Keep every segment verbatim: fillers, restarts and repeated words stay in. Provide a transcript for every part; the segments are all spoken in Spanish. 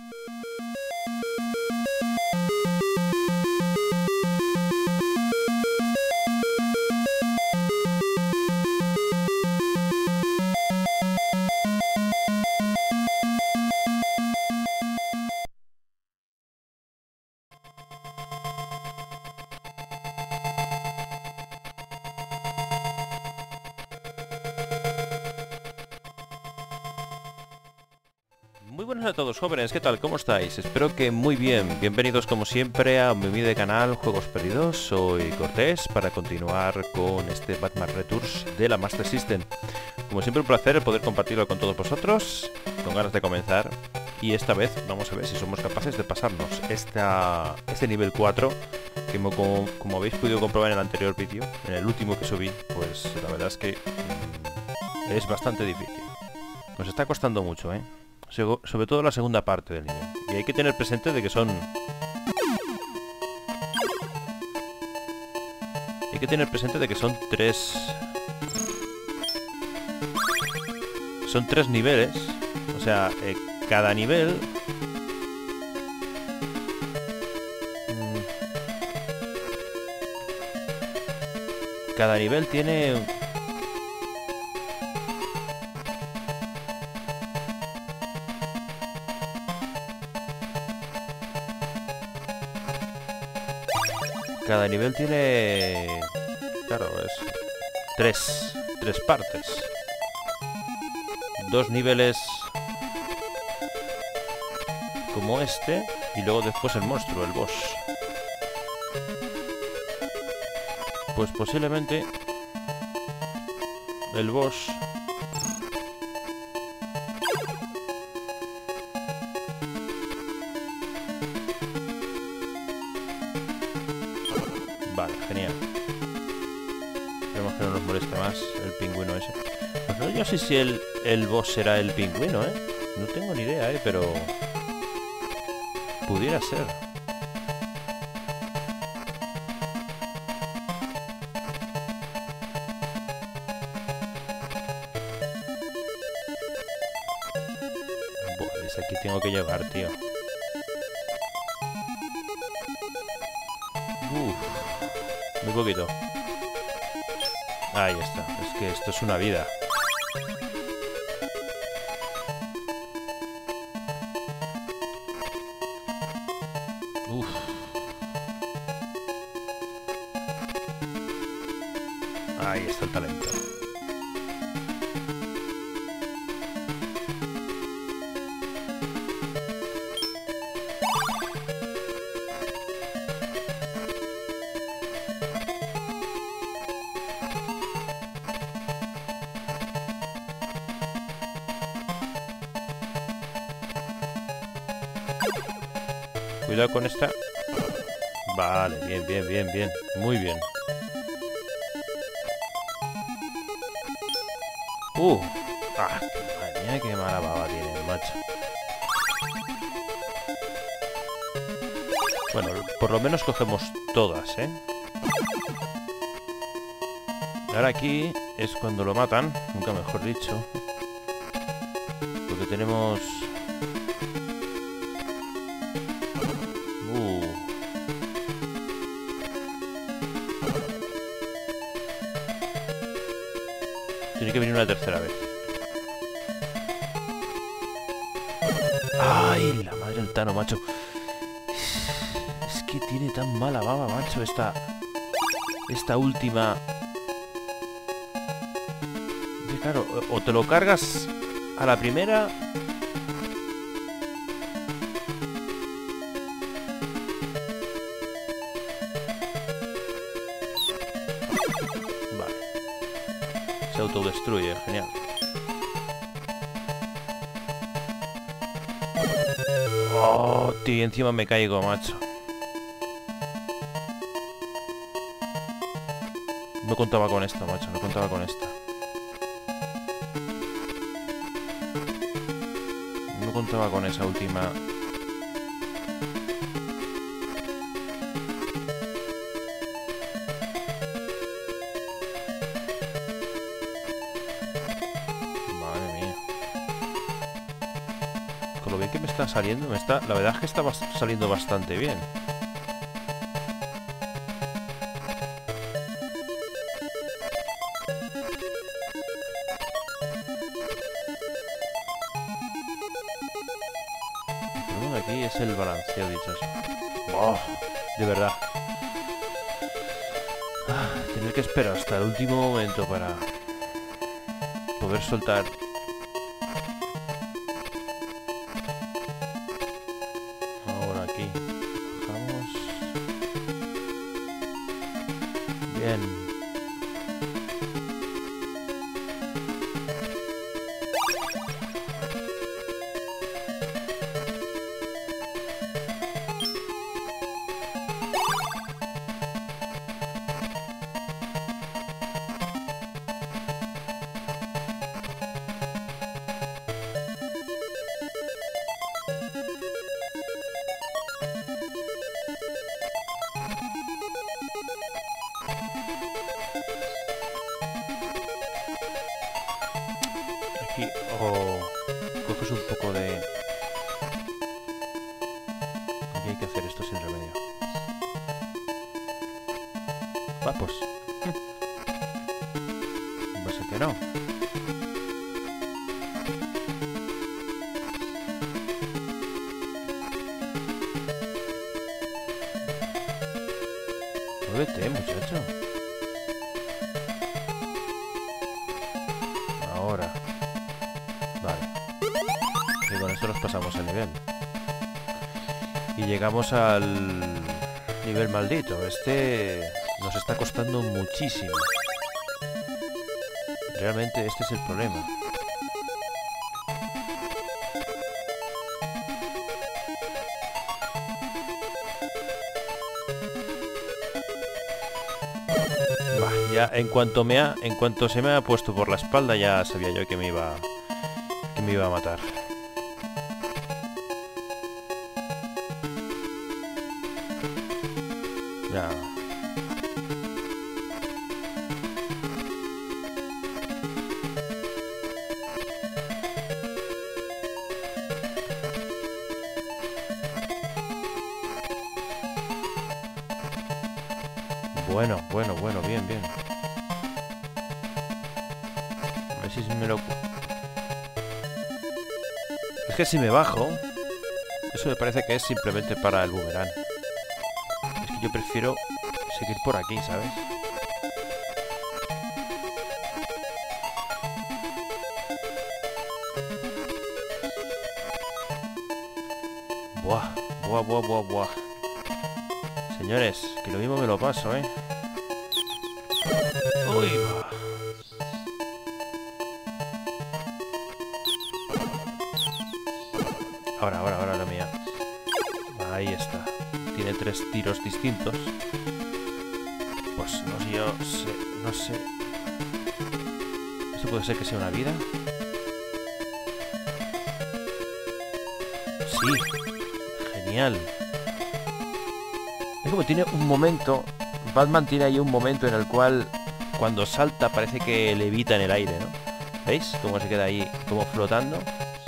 Muy buenas a todos, jóvenes, ¿qué tal? ¿Cómo estáis? Espero que muy bien. Bienvenidos como siempre a mi humilde canal Juegos Perdidos. Soy Cortés para continuar con este Batman Returns de la Master System. Como siempre, un placer el poder compartirlo con todos vosotros, con ganas de comenzar. Y esta vez vamos a ver si somos capaces de pasarnos esta, este nivel cuatro, que como, como habéis podido comprobar en el anterior vídeo, en el último que subí, pues la verdad es que mmm, es bastante difícil. Nos está costando mucho, ¿eh? Sobre todo la segunda parte del nivel. Y hay que tener presente de que son... Hay que tener presente de que son tres... Son tres niveles. O sea, eh, cada nivel... Mmm, cada nivel tiene... Cada nivel tiene... Claro, es... Tres... Tres partes. Dos niveles... Como este. Y luego después el monstruo, el boss. Pues posiblemente... El boss... Vale, genial. Esperemos que no nos moleste más el pingüino ese. Pues no, yo sé si el, el boss será el pingüino, ¿eh? No tengo ni idea, ¿eh? Pero... pudiera ser. Pues aquí tengo que llegar, tío. Uf. Muy poquito. Ahí está. Es que esto es una vida. Uf. Ahí está el talento. Cuidado con esta. Vale, bien, bien, bien, bien. Muy bien. Uh. Ah, madre mía, qué mala baba tiene el macho. Bueno, por lo menos cogemos todas, ¿eh? Ahora aquí es cuando lo matan, nunca mejor dicho. Porque tenemos... Tiene que venir una tercera vez. ¡Ay! La madre del Tano, macho. Es que tiene tan mala baba, macho, esta... Esta última... Y claro, o te lo cargas a la primera... Se autodestruye, genial. Oh, tío, encima me caigo, macho. No contaba con esto, macho, no contaba con esta. No contaba con esa última. está saliendo, me está, la verdad es que está saliendo bastante bien. El problema aquí es el balanceo, dicho así. Oh, de verdad. Ah, tener que esperar hasta el último momento para poder soltar. Ahora aquí. Bajamos. Bien. Aquí, oh, coges un poco de... Aquí hay que hacer esto sin remedio. Va, pues. Pasa que no. Muévete, muchacho. Ahora. Vale. Y con esto nos pasamos el nivel. Y llegamos al nivel maldito. Este nos está costando muchísimo. Realmente este es el problema. Bah, ya en cuanto me ha, en cuanto se me ha puesto por la espalda ya sabía yo que me iba que me iba a matar. Ya. Bueno, bueno, bueno, bien, bien. A ver si me lo... Es que si me bajo, eso me parece que es simplemente para el boomerang. Es que yo prefiero seguir por aquí, ¿sabes? Buah, buah, buah, buah, buah. Señores, que lo mismo me lo paso, ¿eh? Uy, va. Ahora, ahora, ahora la mía. Ahí está. Tiene tres tiros distintos. Pues no sé, yo sé, no sé. ¿Esto puede ser que sea una vida? Sí. Genial. Es como tiene un momento... Batman tiene ahí un momento en el cual cuando salta parece que levita en el aire, ¿no? ¿Veis? Cómo se queda ahí como flotando.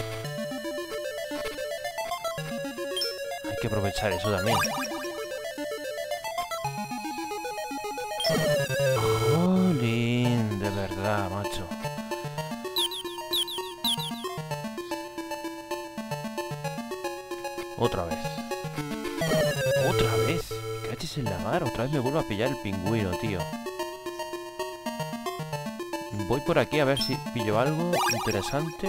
Hay que aprovechar eso también. Jolín, de verdad, macho. Otra vez. ¿Otra vez? Me cachis en la mar. Otra vez me vuelvo a pillar el pingüino, tío. Voy por aquí a ver si pillo algo interesante.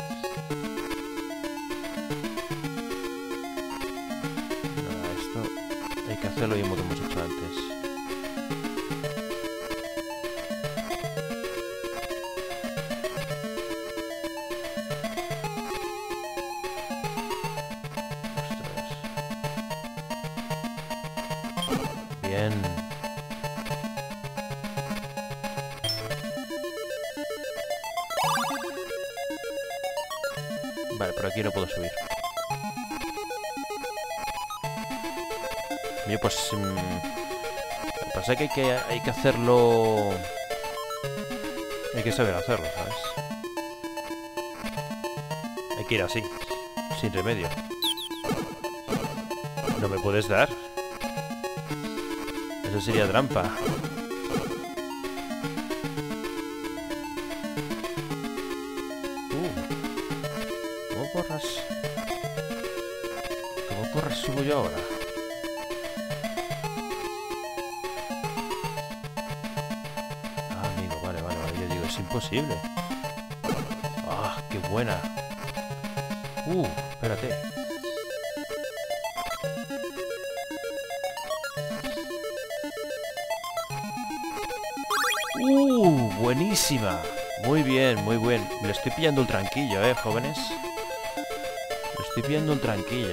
Nada, esto hay que hacerlo lo mismo que hemos hecho antes. Bien. Vale, por aquí no puedo subir. Bien, pues... Mmm, pasa que hay, que hay que hacerlo... Hay que saber hacerlo, ¿sabes? Hay que ir así, sin remedio. ¿No me puedes dar? Eso sería trampa. Uh. ¿Cómo porras? ¿Cómo porras subo yo ahora? Ah, amigo, vale, vale, vale. Yo digo, es imposible. Ah, qué buena. Uh, espérate. Uh, buenísima. Muy bien, muy bien. Le estoy pillando el tranquillo, eh, jóvenes. Le estoy pillando el tranquillo.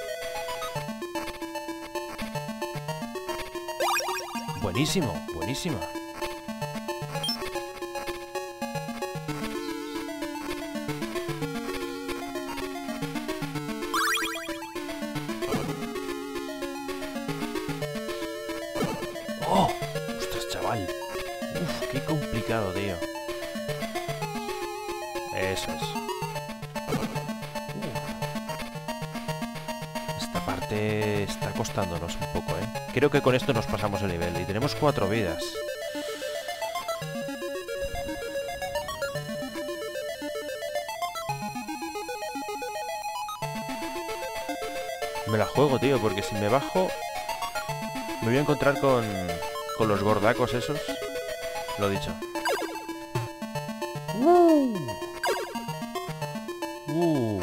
Buenísimo, buenísima. ¡Oh! ¡Ostras, chaval! Uf, qué complicado, tío. Eso es. Uf. Esta parte está costándonos un poco, ¿eh? Creo que con esto nos pasamos el nivel. Y tenemos cuatro vidas. Me la juego, tío, porque si me bajo me voy a encontrar con, con los gordacos esos. Lo dicho. Uh. Uh.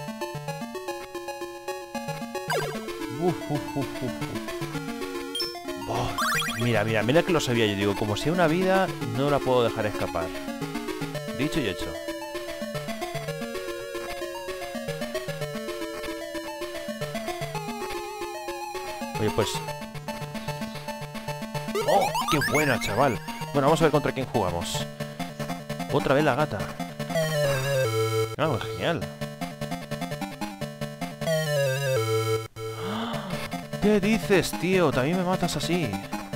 Uf, uf, uf, uf. Oh, mira, mira, mira que lo sabía yo. Digo, como sea una vida, no la puedo dejar escapar. Dicho y hecho. Oye, pues... ¡Oh! ¡Qué buena, chaval! Bueno, vamos a ver contra quién jugamos. Otra vez la gata. Ah, pues genial. ¿Qué dices, tío? También me matas así.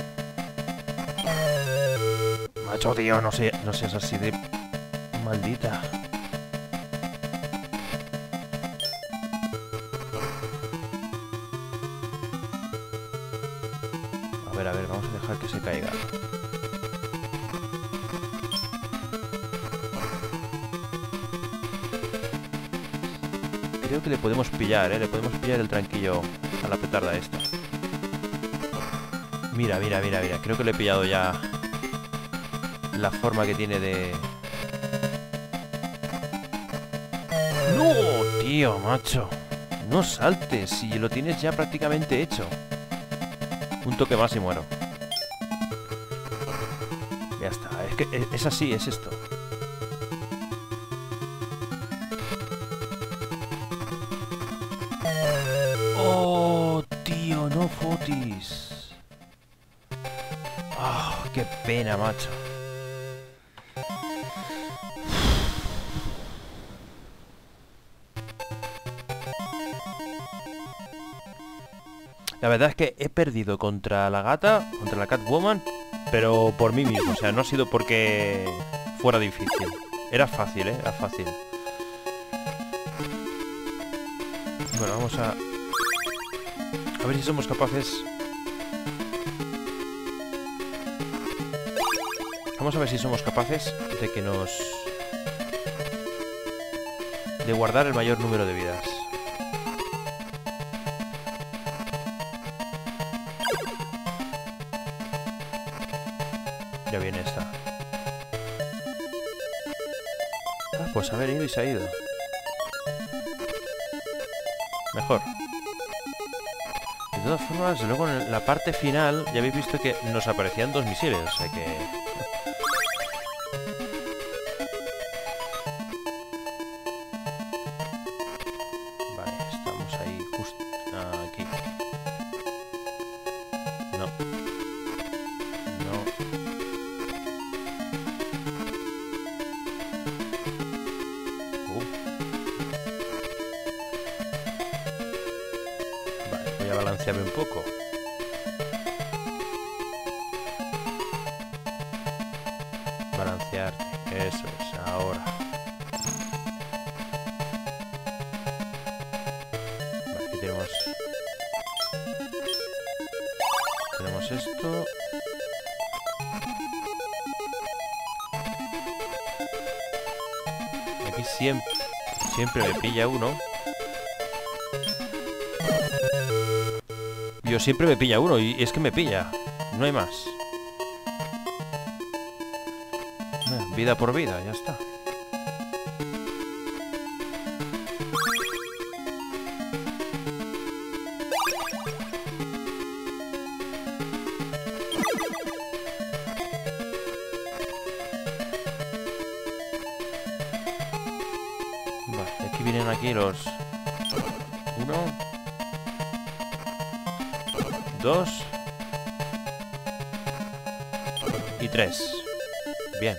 Macho, tío, no sé, no seas así de maldita. A ver, a ver, vamos a dejar que se caiga. Creo que le podemos pillar, ¿eh? Le podemos pillar el tranquillo a la petarda esta. Mira, mira, mira, mira. Creo que le he pillado ya la forma que tiene de... ¡No, tío, macho! No saltes, si lo tienes ya prácticamente hecho. Un toque más y muero. Ya está. Es que es así, es esto. ¡Oh, tío! ¡No fotis! ¡Ah! ¡Oh, qué pena, macho! La verdad es que he perdido contra la gata, contra la Catwoman, pero por mí mismo. O sea, no ha sido porque fuera difícil. Era fácil, ¿eh? Era fácil. Bueno, vamos a... A ver si somos capaces... Vamos a ver si somos capaces de que nos... de guardar el mayor número de vidas. Ya viene esta. Ah, pues ha venido y se ha ido. Mejor. De todas formas, luego en la parte final ya habéis visto que nos aparecían dos misiles, o sea que... Vale, estamos ahí justo aquí. No. No. Uh. Vale, voy a balancearme un poco. Balancearte, eso es, ahora. Vale, aquí tenemos Quitamos esto. Aquí siempre, siempre me pilla uno. Yo siempre me pilla uno y es que me pilla. No hay más. Vida por vida, ya está. Vale, aquí vienen aquí los... Uno. Dos. Y tres. Bien.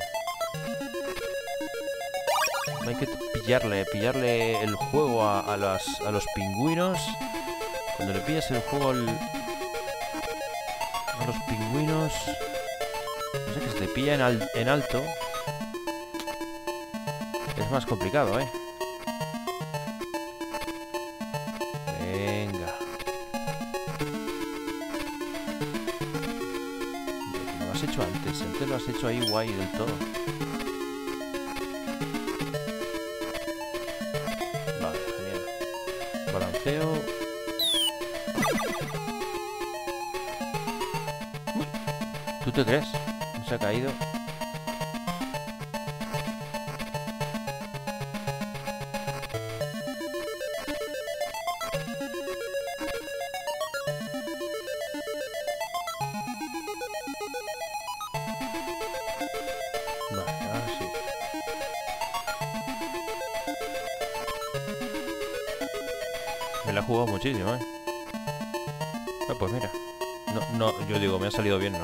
Hay que pillarle, pillarle el juego a, a, las, a los pingüinos. Cuando le pillas el juego al, a los pingüinos... No sé, que se te pilla en, al, en alto. Es más complicado, ¿eh? Venga. Lo has hecho antes. Antes lo has hecho ahí guay del todo. Balanceo. Uy, ¿tú te crees? No se ha caído. Vale, ahora sí. Me la he jugado muchísimo, ¿eh? Ah, pues mira. No, no, yo digo, me ha salido bien, ¿no?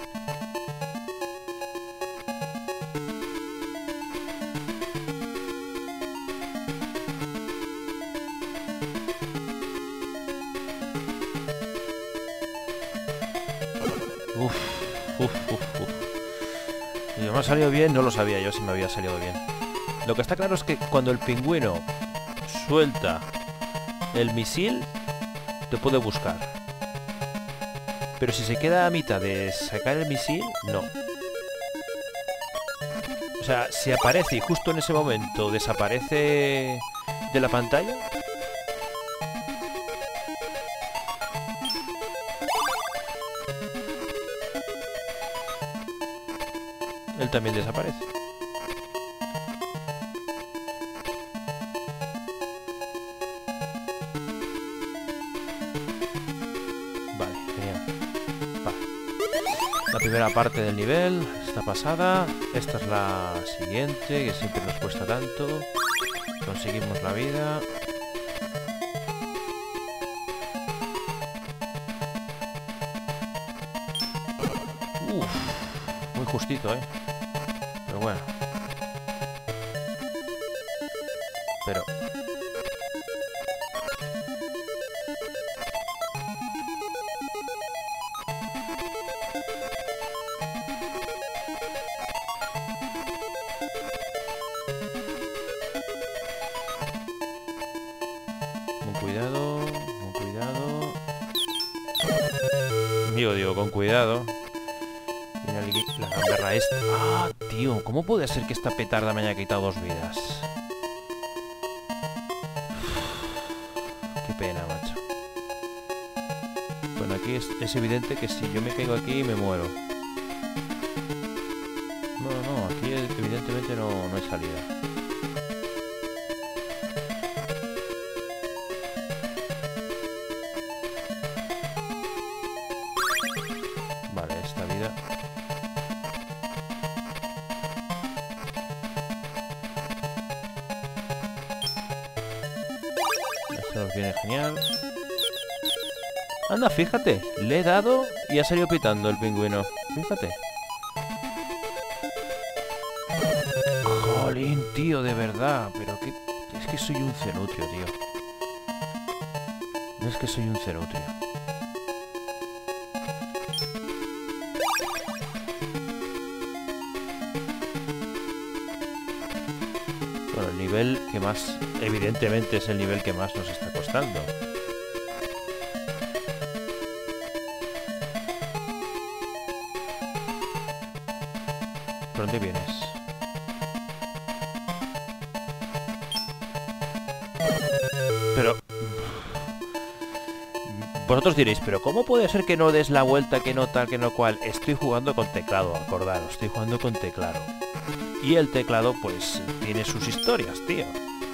Uf, uf, uf, uf. Y me ha salido bien, no lo sabía yo si me había salido bien. Lo que está claro es que cuando el pingüino suelta el misil, te puede buscar. Pero si se queda a mitad de sacar el misil, no. O sea, si aparece y justo en ese momento desaparece de la pantalla, él también desaparece. La primera parte del nivel está pasada. Esta es la siguiente, que siempre nos cuesta tanto. Conseguimos la vida. Uf, muy justito, ¿eh? Pero bueno. Pero... Cuidado, con cuidado. Digo, digo, con cuidado. Mira la gamberra esta. Ah, tío, ¿cómo puede ser que esta petarda me haya quitado dos vidas? Qué pena, macho. Bueno, aquí es, es evidente que si yo me caigo aquí me muero. No, no, aquí evidentemente no, no hay salida. Esto nos viene genial. Anda, fíjate. Le he dado y ha salido pitando el pingüino. Fíjate. Jolín, tío, de verdad. Pero que... Es que soy un cenutrio, tío. No es que soy un cenutrio. Bueno, el nivel que más... Evidentemente es el nivel que más nos está costando. ¿Por dónde vienes? Pero... Vosotros diréis, pero ¿cómo puede ser que no des la vuelta, que no tal, que no cual? Estoy jugando con teclado, acordaros, estoy jugando con teclado. Y el teclado, pues, tiene sus historias, tío.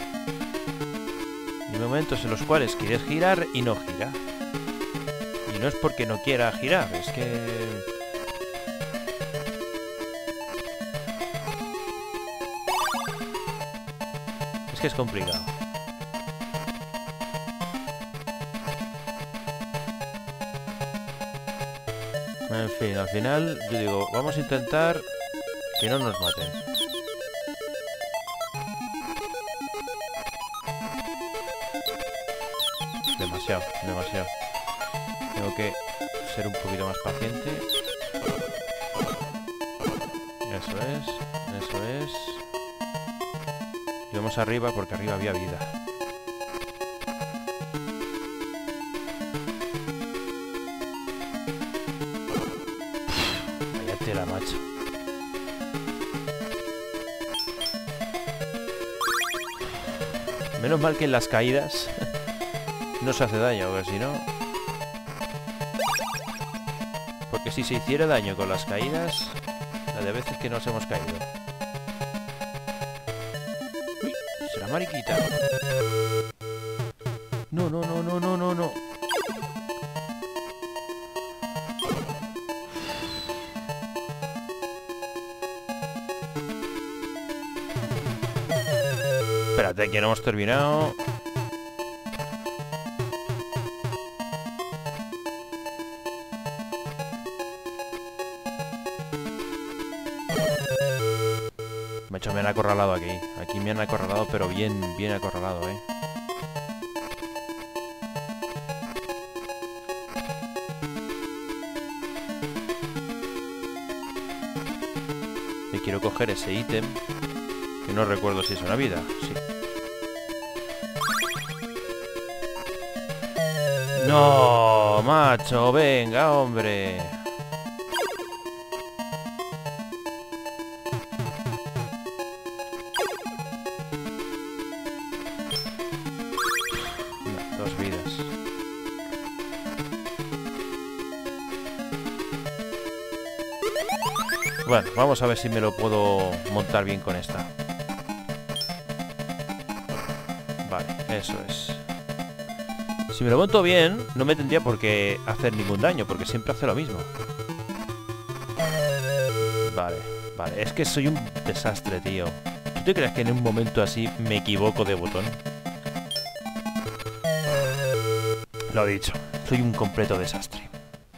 Hay momentos en los cuales quieres girar y no gira. Y no es porque no quiera girar, es que... Es que es complicado. En fin, al final, yo digo, vamos a intentar que no nos maten. Demasiado, demasiado. Tengo que ser un poquito más paciente. Eso es, eso es. Y vamos arriba porque arriba había vida. Vaya tela, macho. Menos mal que en las caídas no se hace daño, porque si no... Porque si se hiciera daño con las caídas, la de veces que nos hemos caído. Uy, será mariquita. No, no, no, no, no, no, no. Espérate, que no hemos terminado. De hecho, me han acorralado aquí. Aquí me han acorralado, pero bien, bien acorralado, ¿eh? Y quiero coger ese ítem, que no recuerdo si es una vida. Sí. ¡No, macho! ¡Venga, hombre! No, dos vidas. Bueno, vamos a ver si me lo puedo montar bien con esta. Vale, eso es. Si me lo monto bien, no me tendría por qué hacer ningún daño, porque siempre hace lo mismo. Vale, vale. Es que soy un desastre, tío. ¿Tú te crees que en un momento así me equivoco de botón? Lo he dicho. Soy un completo desastre.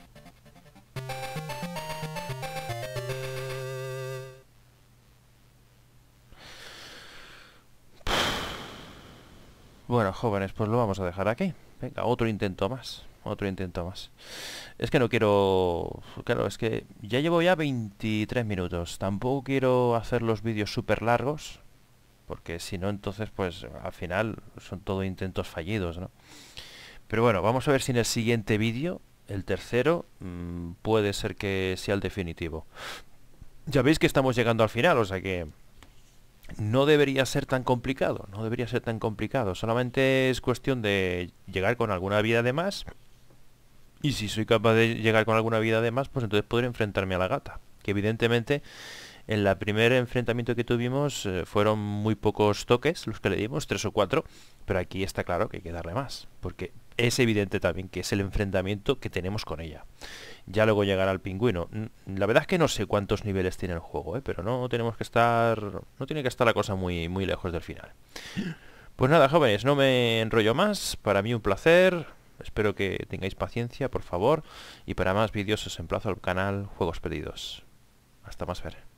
Bueno, jóvenes, pues lo vamos a dejar aquí. Venga, otro intento más. Otro intento más. Es que no quiero... Claro, es que ya llevo ya veintitrés minutos. Tampoco quiero hacer los vídeos súper largos, porque si no, entonces, pues, al final son todo intentos fallidos, ¿no? Pero bueno, vamos a ver si en el siguiente vídeo, el tercero, mmm, puede ser que sea el definitivo. Ya veis que estamos llegando al final, o sea que... No debería ser tan complicado, no debería ser tan complicado. Solamente es cuestión de llegar con alguna vida de más. Y si soy capaz de llegar con alguna vida de más, pues entonces podré enfrentarme a la gata. Que evidentemente en el primer enfrentamiento que tuvimos eh, fueron muy pocos toques los que le dimos, tres o cuatro. Pero aquí está claro que hay que darle más. Porque es evidente también que es el enfrentamiento que tenemos con ella. Ya luego llegará el pingüino. La verdad es que no sé cuántos niveles tiene el juego, ¿eh? Pero no tenemos que estar... No tiene que estar la cosa muy, muy lejos del final. Pues nada, jóvenes, no me enrollo más. Para mí un placer. Espero que tengáis paciencia, por favor. Y para más vídeos os emplazo al canal Juegos Perdidos. Hasta más ver.